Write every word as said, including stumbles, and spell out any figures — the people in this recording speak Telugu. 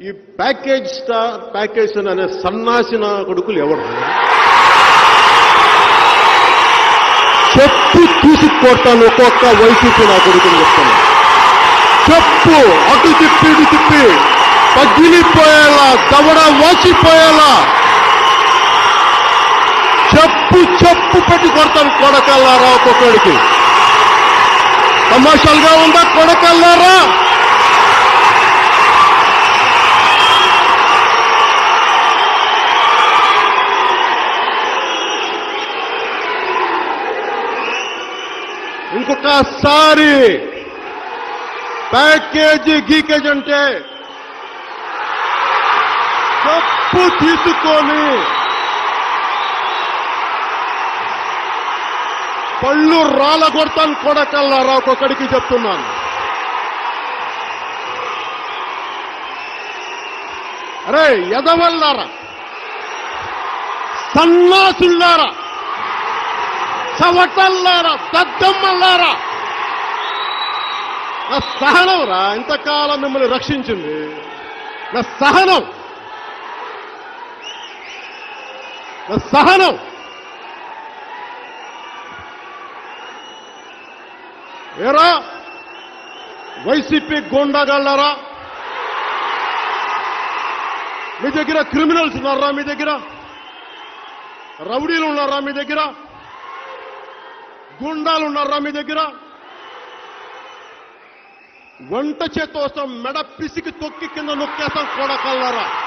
ఈ ప్యాకేజ్ స్టార్ ప్యాకేజ్ అనే సన్నాసిన కొడుకులు ఎవరు? చెప్పు తీసుకొట్టాను ఒక్కొక్క వైసీపీ నా కొడుకుని చెప్తాను. చెప్పు అటు తిప్పి ఇటు తిప్పి పగిలిపోయేలా దవడ వాచిపోయేలా చెప్పు చెప్పు పెట్టి కొడతాను కొడకల్లారా. ఒక్కొక్కడికి తమాషాలుగా ఉందా కొడకల్లారా? ఇంకొకసారి ప్యాకేజీ గీకేజ్ అంటే తప్పు తీసుకొని పళ్ళు రాలగొడతాను కొడకల్లారా. ఒక్కొక్కడికి చెప్తున్నాను. అరే ఎదవల్లారా, సన్నాసుల్లారా, చవటల్లారా, దద్దమ్మల్లారా, నా సహనం రా ఇంతకాలం మిమ్మల్ని రక్షించింది. నా సహనం నా సహనం ఏరా వైసీపీ గోండాగాళ్ళారా, మీ దగ్గర క్రిమినల్స్ ఉన్నారా? మీ దగ్గర రౌడీలు ఉన్నారా? మీ దగ్గర గుండాలు ఉన్నారా? మీ దగ్గర వంట చేత వస్తాం, మెడ పిసికి తొక్కి కింద నొక్కేస్తాం కొడకల్లారా.